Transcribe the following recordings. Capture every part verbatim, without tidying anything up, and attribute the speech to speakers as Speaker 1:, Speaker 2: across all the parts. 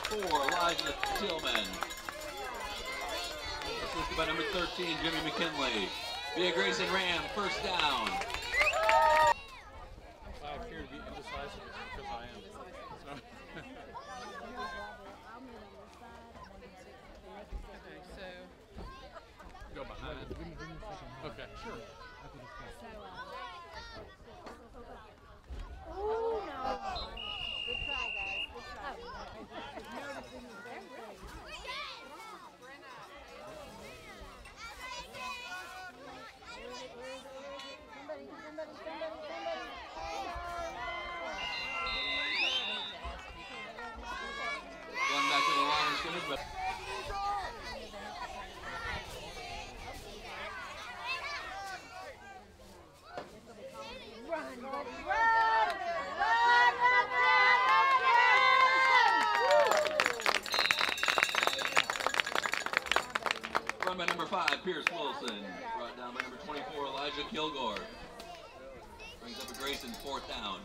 Speaker 1: four, Elijah Tillman. Assisted by number thirteen, Jimmy McKinley. Via Grayson Ram, first down.
Speaker 2: I appear to be indecisive because I am. So.
Speaker 3: Okay, so
Speaker 2: Go behind. Okay, sure.
Speaker 4: Oh, no. Good try, guys. Good try. Somebody, somebody, somebody, somebody.
Speaker 1: Going back to the line of scrimmage, but
Speaker 4: Run, buddy, run! Run, run, run,
Speaker 1: run by number five, Pierce Wilson. Brought down by number twenty-four, Elijah Kilgore. Brings up a Grayson, fourth down.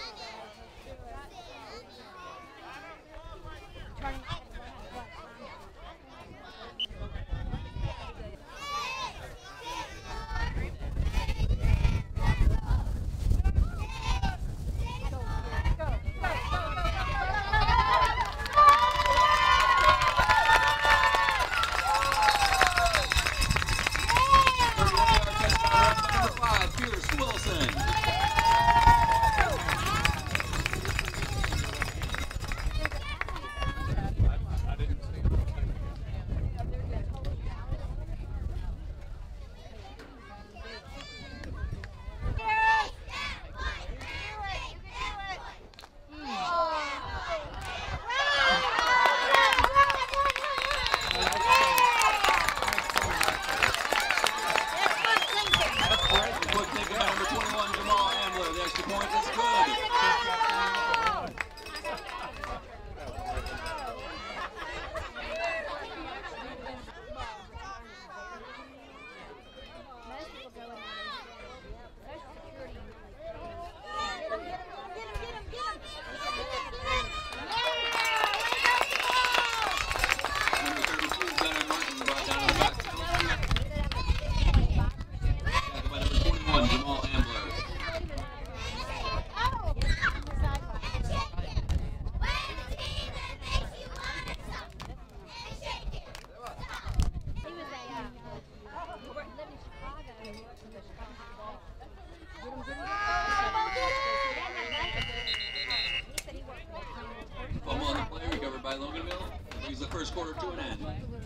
Speaker 1: Fumble on the play, recovered by Loganville. Brings the first quarter to an end.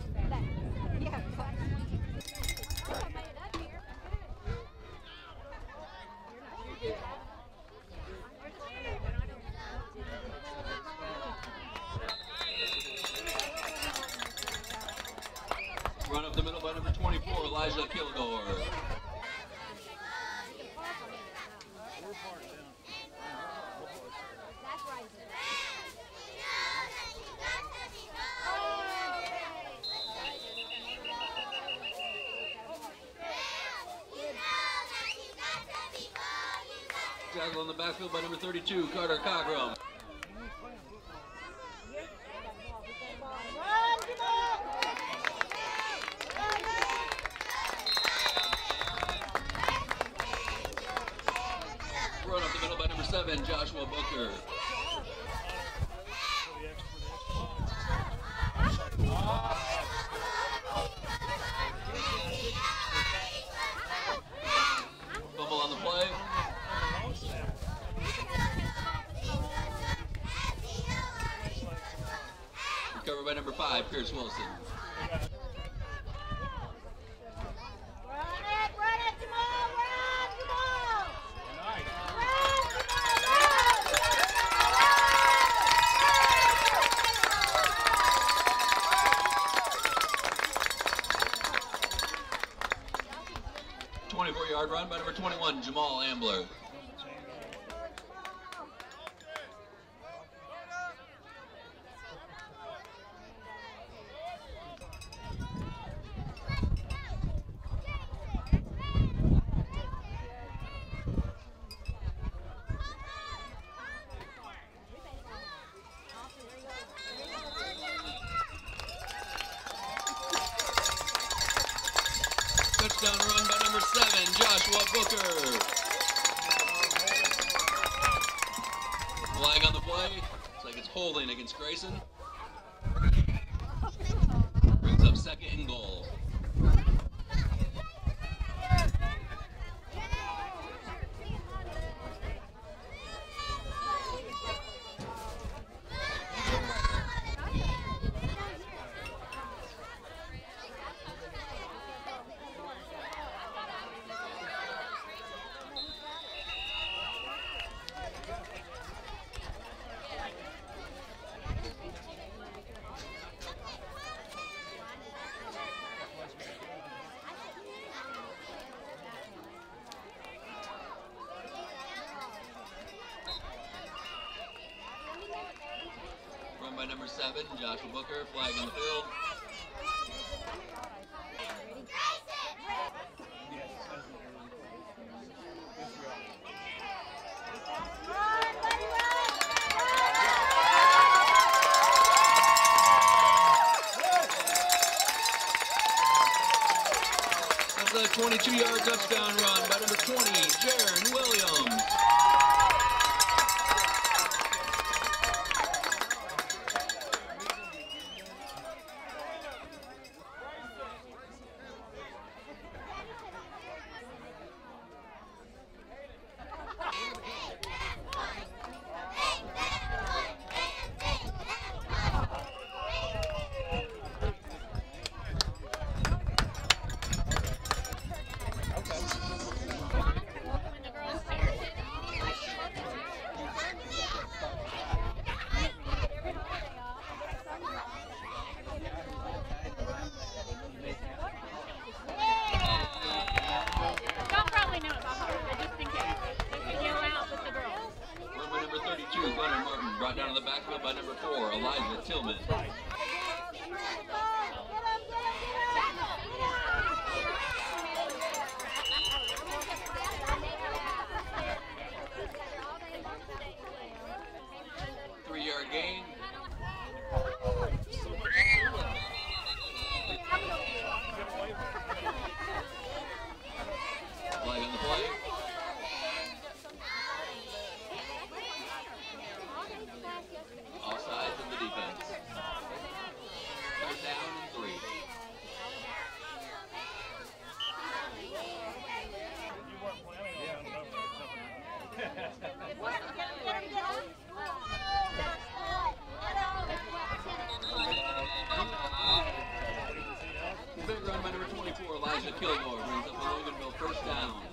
Speaker 1: Run up the middle by number twenty-four, Elijah Kilgore. Tackle on the backfield by number thirty-two, Carter Cogram. Run up the middle by number seven, Joshua Booker. Fumble on the play. Recovered by number five, Pierce Wilson. twenty-four yard run by number twenty-one, Jamal Ambler. holding against Grayson. Brings up second and goal. By number seven, Joshua Booker, flag in the field. That's a twenty-two yard touchdown run by number twenty, Jaron Williams. Brought down to the backfield by number four, Elijah Tillman. Three yard gain. Flag on the play. Offsides of the defense. Third down and three. Big run by number twenty-four, Elijah Kilgore, brings up a Loganville first down.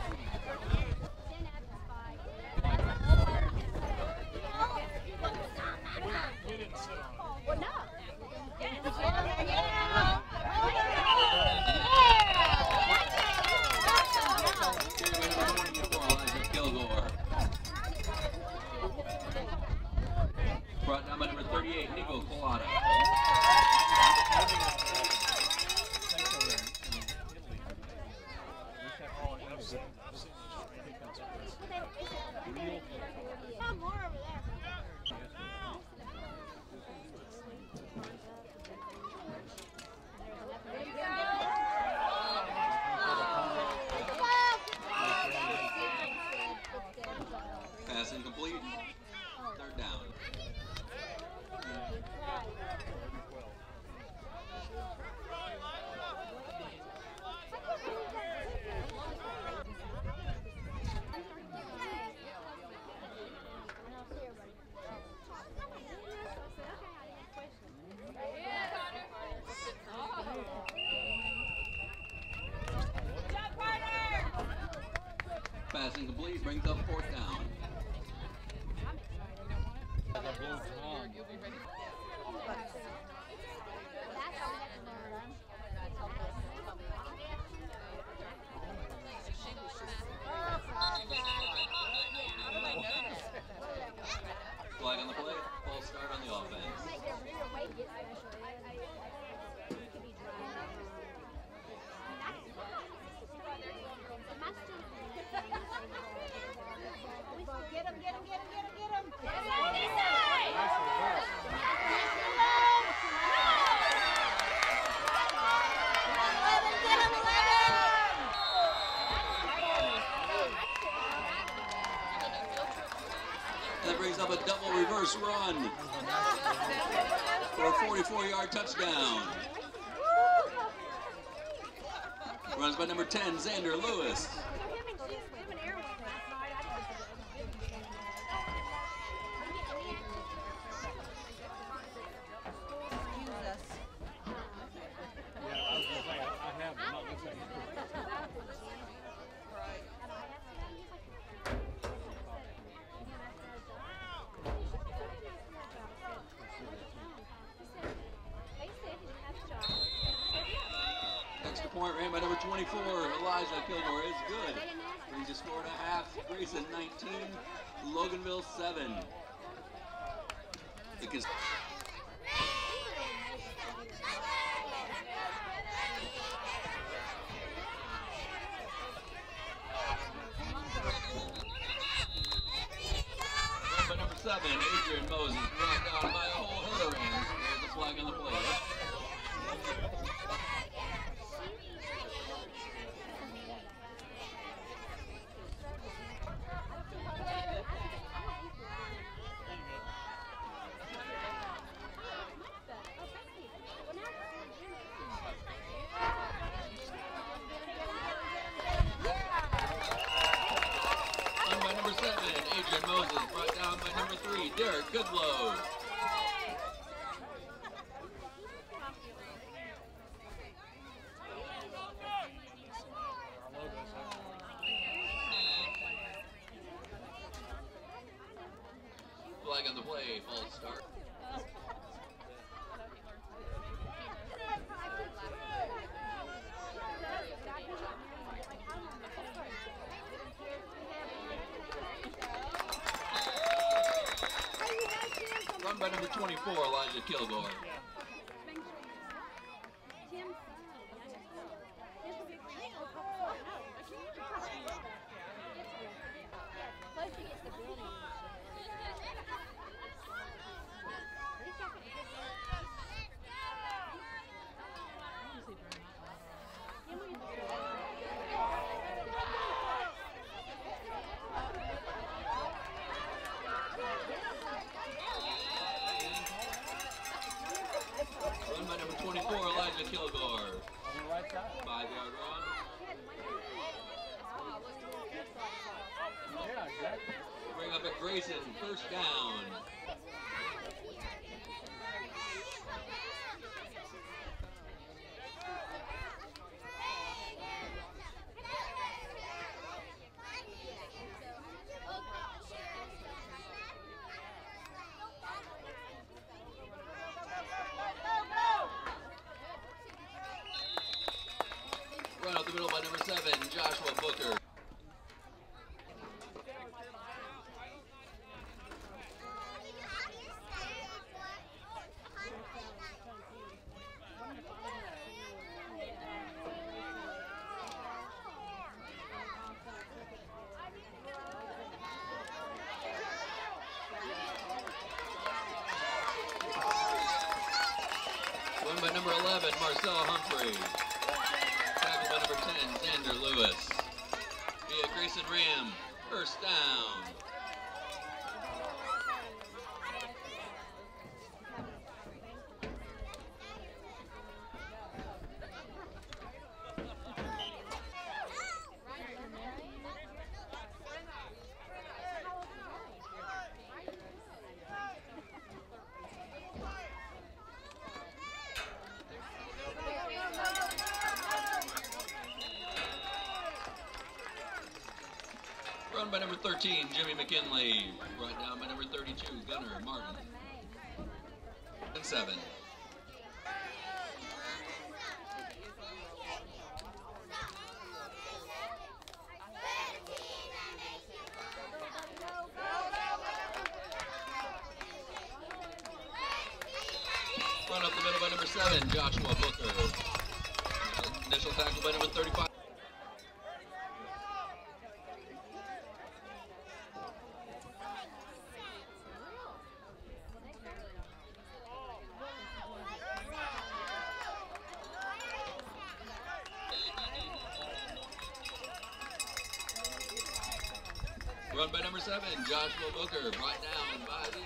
Speaker 1: Brought down by number thirty-eight, Nico Colada. Pass incomplete. Third down. Pass incomplete, brings up fourth down. Flag on the play, false start on the offense.
Speaker 4: Get him, get him, get him, get him, get him.
Speaker 1: brings up a double reverse run for a forty-four yard touchdown. Runs by number ten, Xander Lewis. Extra point ran by number twenty-four, Elijah Kilgore is good. Brings a score to half. Grayson nineteen, Loganville seven. The cons- Run by number seven, Adrian Moses, brought down by a whole herd of Rams. There's a flag on the play. Moses brought down by number three, Derek Goodlow. Flag on the play, false start. Run by number twenty-four, Elijah Kilgore. Run by number twenty-four, Elijah Kilgore. Five yard run.
Speaker 2: Yeah, exactly.
Speaker 1: Bring up at Grayson, first down. Run out the middle by number seven, Joshua Booker. Run by number eleven, Marcel Humphrey. Tackle by number ten, Xander Lewis. Via Grayson Ram, first down. Run by number thirteen, Jimmy McKinley. Brought down by number thirty-two, Gunnar Martin. And seven. Run up the middle by number seven, Joshua Booker. Initial tackle by number thirty-five. Run by number seven, Joshua Booker, brought down by the...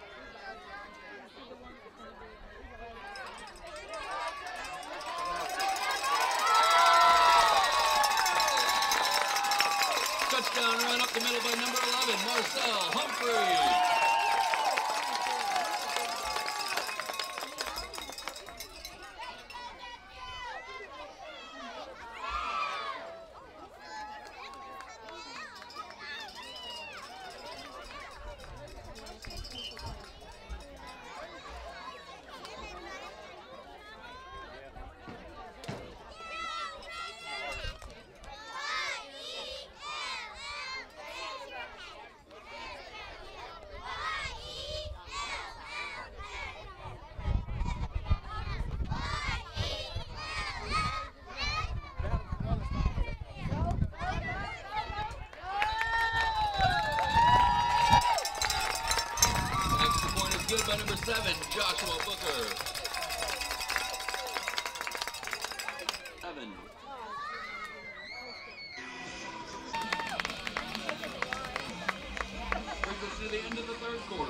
Speaker 1: Touchdown run up the middle by number eleven, Marcel Humphrey. By number seven, Joshua Booker. Seven. Brings us to the end of the third quarter.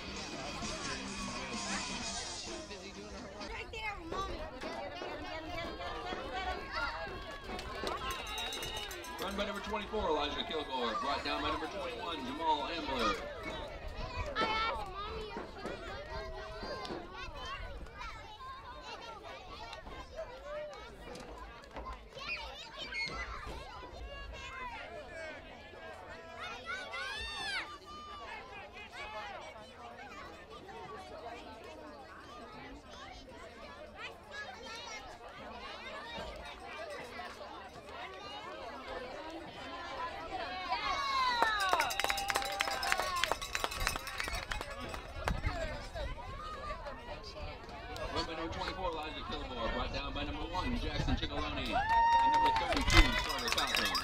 Speaker 4: Right there, mommy.
Speaker 1: Run by number twenty-four, Elijah Kilgore. Brought down by number twenty-one, Jamal Ambler. twenty-four, Elijah Kilgore, brought down by number one, Jackson Chickaloni, and number thirty-two, Carter Cochran.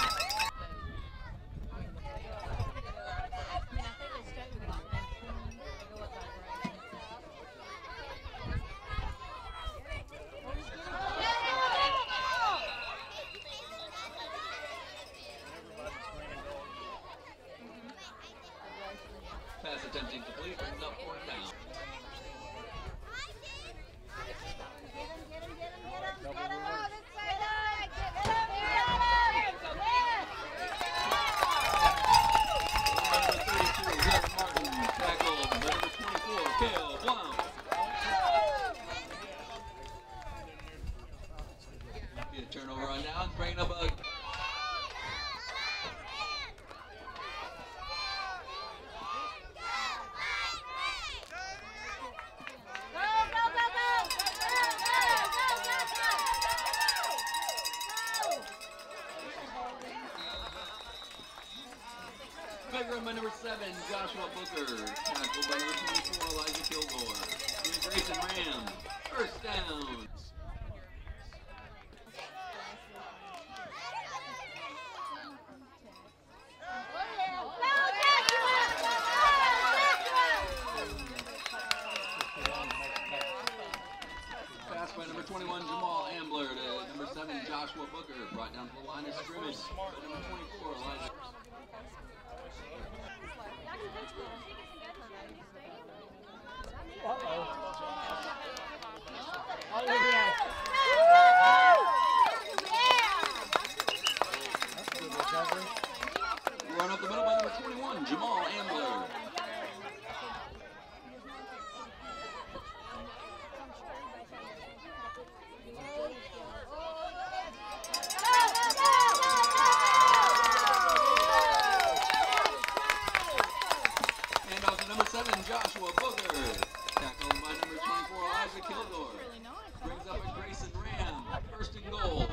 Speaker 1: Pass attempting complete, brings up fourth down. Turnover on down, bringing up a... Big run by number seven, Joshua Booker. Tackled by number twenty-four, Elijah Kilgore. Grayson Ram, first down. Pass by number twenty-one, Jamal Ambler to number seven, Joshua Booker. Brought down to the line of scrimmage by number twenty-four, Elijah.
Speaker 2: Uh-oh. Oh, look at that. That's a good recovery.
Speaker 1: Run up the middle by number twenty-one, Jamal Ambler. And off to number seven, Joshua Booker. Tackled by number twenty-four, Elijah Kilgore. Brings up a Grayson Ram, first and goal.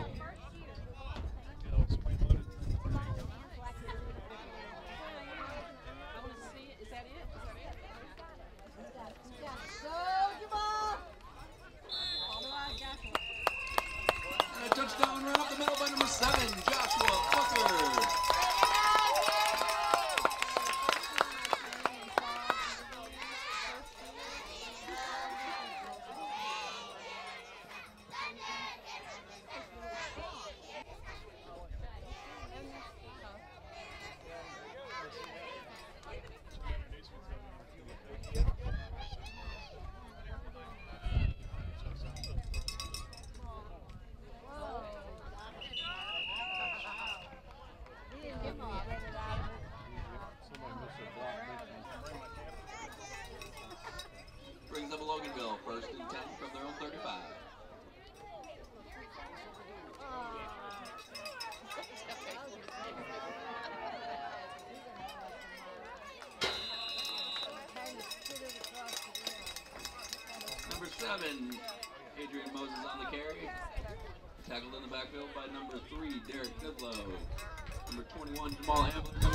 Speaker 1: seven, Adrian Moses on the carry. Tackled in the backfield by number three, Derek Goodlow. Number twenty-one, Jamal Ambler.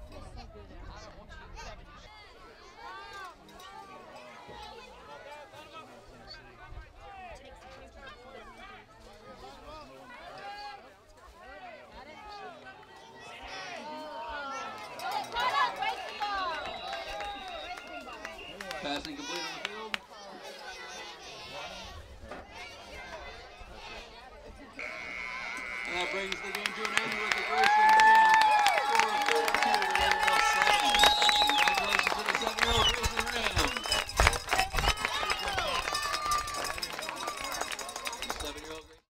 Speaker 1: Passing complete on the field. And that brings the game to an end.